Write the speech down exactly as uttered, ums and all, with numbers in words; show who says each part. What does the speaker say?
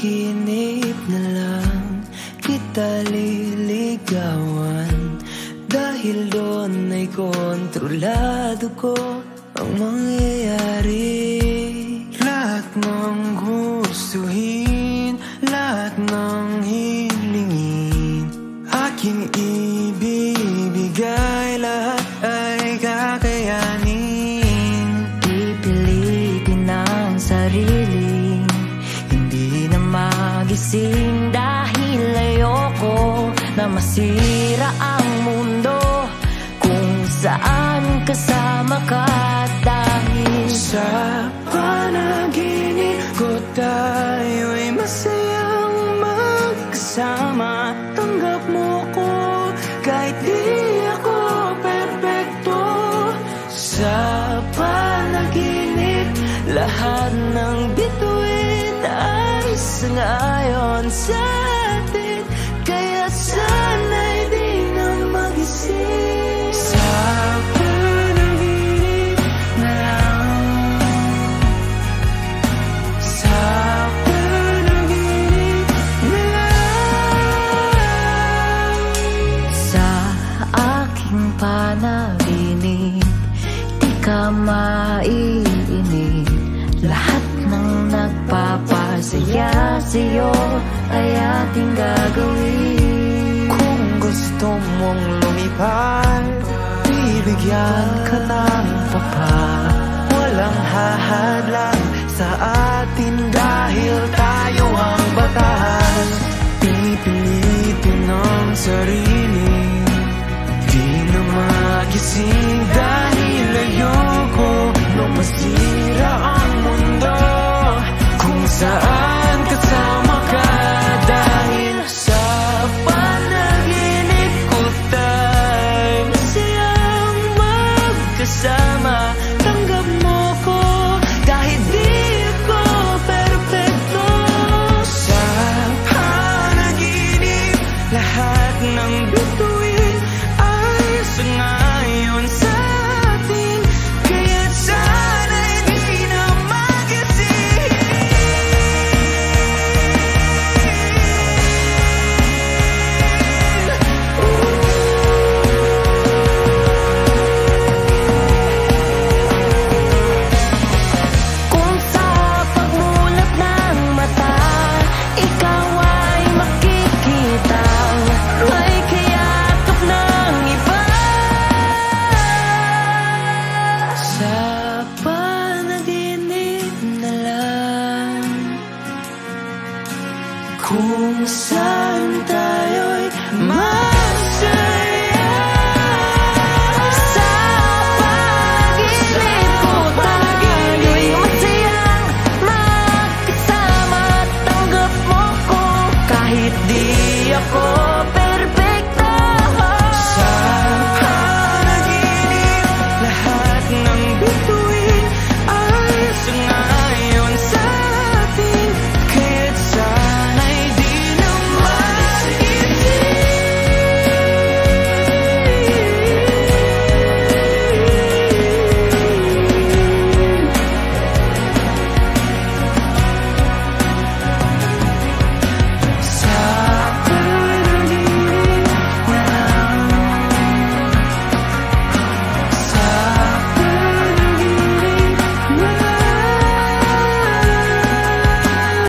Speaker 1: panaginip na lang kita liligawan, dahil doon ay kontrolado ko ang mangyayari. Lahat ng gustuhin, lahat ng hilingin, aking ibibigay, lahat ay kakayanin.
Speaker 2: Pipilitin ang sarili, hindi na magising, dahil ayoko na masira ang mundo kung saan kasama ka. Dahil
Speaker 1: sa panaginip ko tayo'y masayang magkasama. Tanggap mo ko kahit di ako perpekto. Sa panaginip lahat ng bituin ay sangayon sa atin, kaya sana'y di na magising. Sa panaginip na lang, sa panaginip na lang.
Speaker 2: sa aking panaginip di ka maiinip, lahat ng nagpapasaya sa'yo ay ating gagawin.
Speaker 1: Kung gusto mong lumipad, bibigyan ka ng papat. Walang hahadlang sa atin dahil tayo ang batas. Pipilitin ang sarili, di na magising, dahil ayoko na masira ang mundo kung saan kasama ka. Dahil sa panaginip ko tayo masayang magkasama. Tanggap mo ko kahit di ako perpekto. Sa panaginip lahat ng bituin ay sangayon sa atin, kaya sana'y di na magising.
Speaker 2: Kung sa pagmulat ng mata ikaw ay makikita, may kayakap ng iba.
Speaker 1: Sa panaginip na lang, kung saan tayo'y masaya.
Speaker 2: Sa panaginip ko tayo'y masayang magkasama. Tanggap mo ko kahit di ako